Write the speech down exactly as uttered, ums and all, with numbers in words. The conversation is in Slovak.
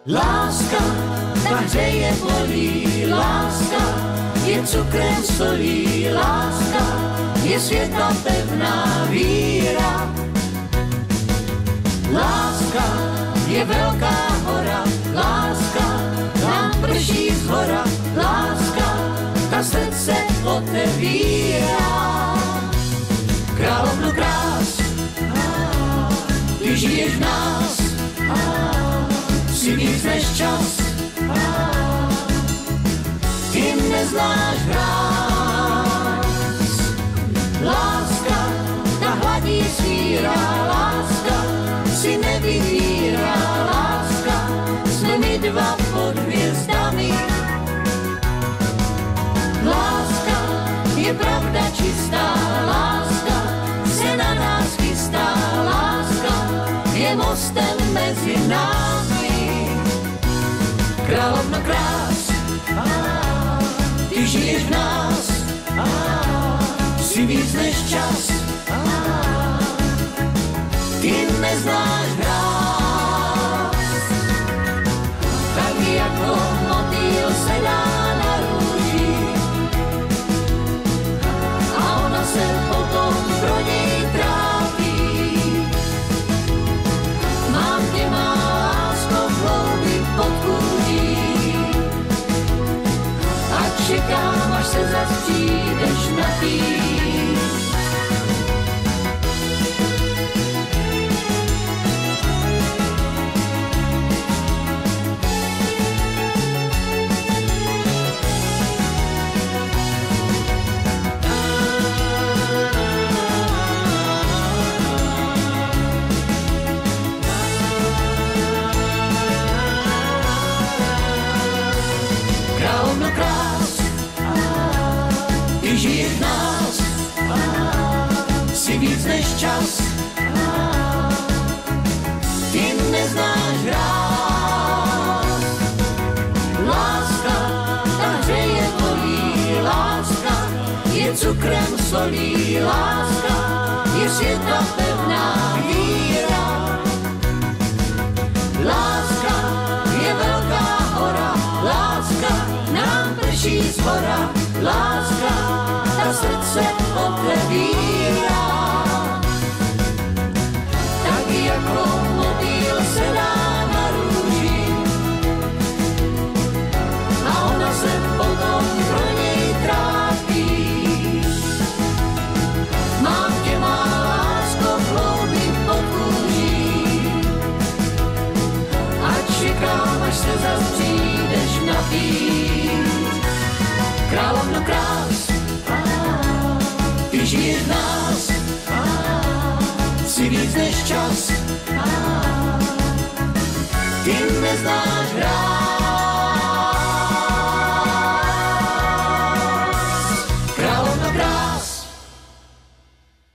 Láska, ta hřeje bolí, láska je cukrem solí, láska je světla pevná víra. Láska je velká hora, láska nám prší z hora, láska ta srdce otevírá. Královno krás, ty žiješ v nás, si víc než čas, ty neznáš hráz. Láska, ta hladí svíra, láska si nevymírá, láska jsme my dva pod hvězdami. Láska je pravda čistá, láska se na nás chystá, láska je mostem mezi námi. Královno krás, ty žiješ v nás, si víc než čas, ty neznáš hráz. Tak jako motýl se dá na růži a ona se potom pro něj trápí. Mám tě má lásko v hloubi pod kůží a čekám, až se zas přijdeš napít. Královno krás, ty žiješ v nás, si víc než čas, ty neznáš hráz. Láska, ta hřeje bolí, láska je cukrem solí, láska je světla pevná víra. Láska je velká hora, láska nám prší z hora, láska ta srdce otevírá. Tak jako motýl se dá na růži a ona se potom pro něj trápí. Mám tě má lásko v hloubi pod kůží a čekám, až se zas přijdeš napít. Královno krás, ty žiješ v nás, si víc než čas, ty neznáš hrát.